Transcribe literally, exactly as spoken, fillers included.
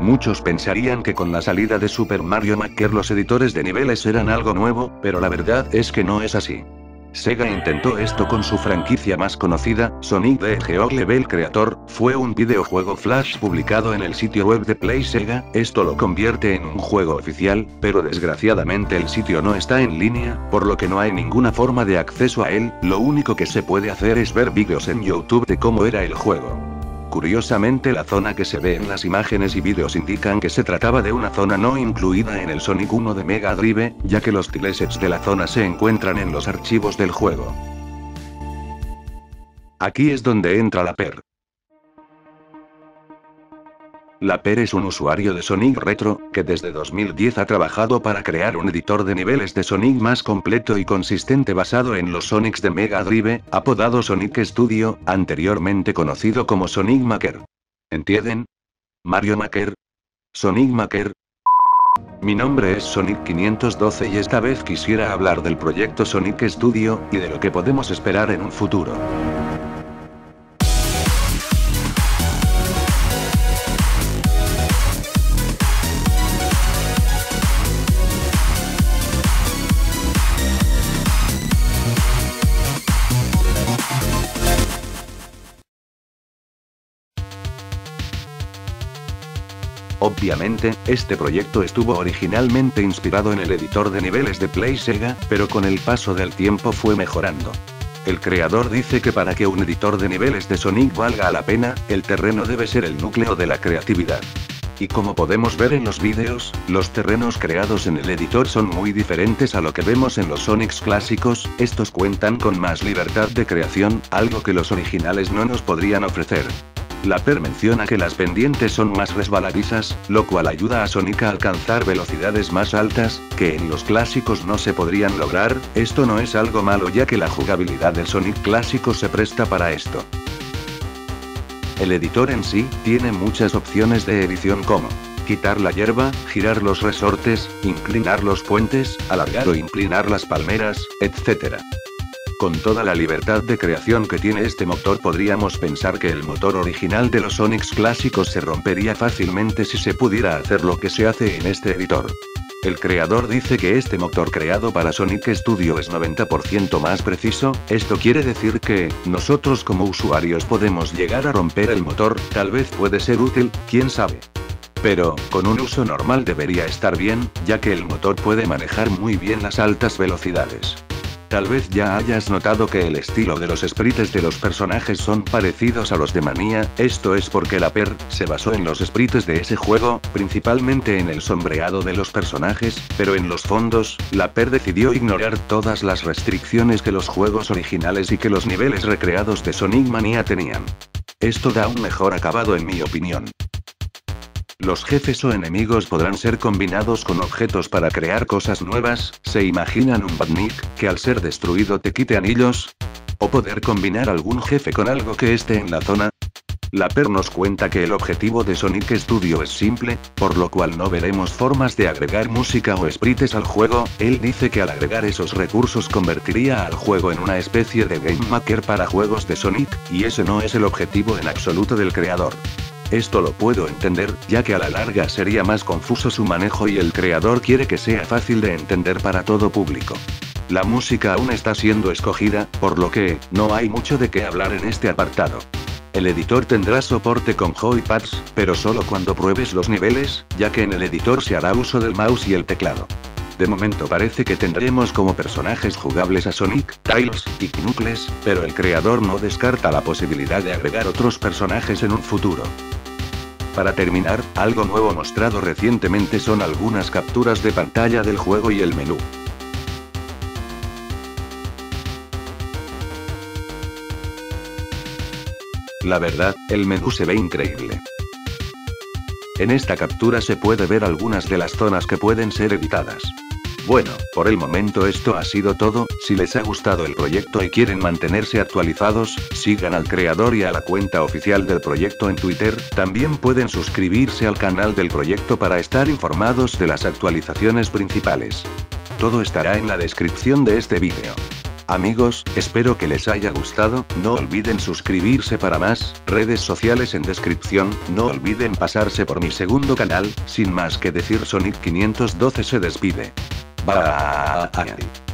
Muchos pensarían que con la salida de Super Mario Maker los editores de niveles eran algo nuevo, pero la verdad es que no es así. Sega intentó esto con su franquicia más conocida, Sonic the Hedgehog Level Creator, fue un videojuego Flash publicado en el sitio web de Play Sega, esto lo convierte en un juego oficial, pero desgraciadamente el sitio no está en línea, por lo que no hay ninguna forma de acceso a él, lo único que se puede hacer es ver vídeos en YouTube de cómo era el juego. Curiosamente la zona que se ve en las imágenes y vídeos indican que se trataba de una zona no incluida en el Sonic uno de Mega Drive, ya que los tilesets de la zona se encuentran en los archivos del juego. Aquí es donde entra la P E R. La P E R es un usuario de Sonic Retro, que desde dos mil diez ha trabajado para crear un editor de niveles de Sonic más completo y consistente basado en los Sonics de Mega Drive, apodado Sonic Studio, anteriormente conocido como Sonic Maker. ¿Entienden? Mario Maker. Sonic Maker. Mi nombre es Sonic quinientos doce y esta vez quisiera hablar del proyecto Sonic Studio, y de lo que podemos esperar en un futuro. Obviamente, este proyecto estuvo originalmente inspirado en el editor de niveles de Play Sega, pero con el paso del tiempo fue mejorando. El creador dice que para que un editor de niveles de Sonic valga la pena, el terreno debe ser el núcleo de la creatividad. Y como podemos ver en los vídeos, los terrenos creados en el editor son muy diferentes a lo que vemos en los Sonics clásicos, estos cuentan con más libertad de creación, algo que los originales no nos podrían ofrecer. La P E R menciona que las pendientes son más resbaladizas, lo cual ayuda a Sonic a alcanzar velocidades más altas, que en los clásicos no se podrían lograr. Esto no es algo malo ya que la jugabilidad del Sonic clásico se presta para esto. El editor en sí, tiene muchas opciones de edición como quitar la hierba, girar los resortes, inclinar los puentes, alargar o inclinar las palmeras, etcétera. Con toda la libertad de creación que tiene este motor podríamos pensar que el motor original de los Sonics clásicos se rompería fácilmente si se pudiera hacer lo que se hace en este editor. El creador dice que este motor creado para Sonic Studio es noventa por ciento más preciso, esto quiere decir que, nosotros como usuarios podemos llegar a romper el motor, tal vez puede ser útil, quién sabe. Pero, con un uso normal debería estar bien, ya que el motor puede manejar muy bien las altas velocidades. Tal vez ya hayas notado que el estilo de los sprites de los personajes son parecidos a los de Mania, esto es porque la P E R se basó en los sprites de ese juego, principalmente en el sombreado de los personajes, pero en los fondos, la P E R decidió ignorar todas las restricciones que los juegos originales y que los niveles recreados de Sonic Mania tenían. Esto da un mejor acabado en mi opinión. Los jefes o enemigos podrán ser combinados con objetos para crear cosas nuevas, ¿se imaginan un Badnik, que al ser destruido te quite anillos? ¿O poder combinar algún jefe con algo que esté en la zona? La P E R nos cuenta que el objetivo de Sonic Studio es simple, por lo cual no veremos formas de agregar música o sprites al juego. Él dice que al agregar esos recursos convertiría al juego en una especie de Game Maker para juegos de Sonic, y ese no es el objetivo en absoluto del creador. Esto lo puedo entender, ya que a la larga sería más confuso su manejo y el creador quiere que sea fácil de entender para todo público. La música aún está siendo escogida, por lo que, no hay mucho de qué hablar en este apartado. El editor tendrá soporte con joypads, pero solo cuando pruebes los niveles, ya que en el editor se hará uso del mouse y el teclado. De momento parece que tendremos como personajes jugables a Sonic, Tails y Knuckles, pero el creador no descarta la posibilidad de agregar otros personajes en un futuro. Para terminar, algo nuevo mostrado recientemente son algunas capturas de pantalla del juego y el menú. La verdad, el menú se ve increíble. En esta captura se puede ver algunas de las zonas que pueden ser editadas. Bueno, por el momento esto ha sido todo. Si les ha gustado el proyecto y quieren mantenerse actualizados, sigan al creador y a la cuenta oficial del proyecto en Twitter, también pueden suscribirse al canal del proyecto para estar informados de las actualizaciones principales. Todo estará en la descripción de este vídeo. Amigos, espero que les haya gustado, no olviden suscribirse para más, redes sociales en descripción, no olviden pasarse por mi segundo canal, sin más que decir Sonic quinientos doce se despide. Bye.